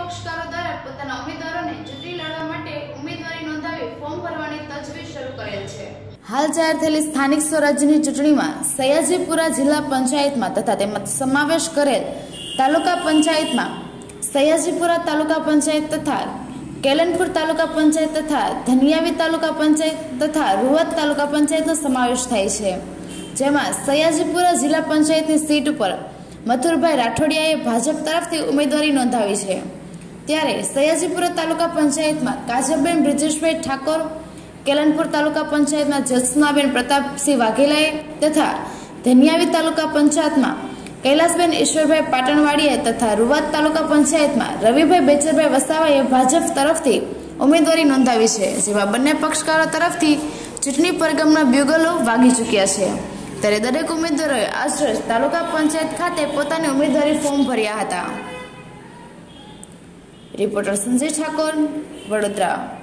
પક્ષકારો દ્વારા પોતાના ઉમેદવારોને ચૂંટણી લડવા માટે ઉમેદવારી નોંધાવી ફોર્મ ભરવાની તજવીજ શરૂ કરેલ છે। હાલ જાહેર થયેલી સ્થાનિક સ્વરાજ્યની ચૂંટણીમાં સયાજીપુરા જિલ્લા પંચાયતમાં તથા તેમાં સમાવેશ કરેલ તાલુકા પંચાયતમાં સયાજીપુરા તાલુકા પંચાયત તથા કેલનપુર તાલુકા પંચાયત તથા ધનિયાવી તાલુકા પંચાયત તથા રૂવત તાલુકા પંચાયતનો સમાવેશ થાય છે, જેમાં સયાજીપુરા જિલ્લા પંચાયતની સીટ ઉપર મથુરભાઈ રાઠોડિયાએ ભાજપ તરફથી ઉમેદવારી નોંધાવી છે। ત્યારે સયાજીપુરા તાલુકા પંચાયતમાં કાજલબેન બ્રિજેશભાઈ ઠાકોર, કેલનપુર તાલુકા પંચાયતમાં જસનાબેન પ્રતાપસિંહ વાઘેલાએ તથા ધનિયાવી તાલુકા પંચાયતમાં કૈલાસબેન ઈશ્વરભાઈ પાટણવાડીએ તથા રૂવાત તાલુકા પંચાયતમાં રવિભાઈ બેચરભાઈ વસાવાએ ભાજપ તરફથી ઉમેદવારી નોંધાવી છે, જેમાં બંને પક્ષકારો તરફથી ચૂંટણી પરગમના બ્યુગલો વાગી ચૂક્યા છે। ત્યારે દરેક ઉમેદવારોએ આજરોજ તાલુકા પંચાયત ખાતે પોતાની ઉમેદવારી ફોર્મ ભર્યા હતા। રિપોર્ટર સંજય ઠાકોર, વડોદરા।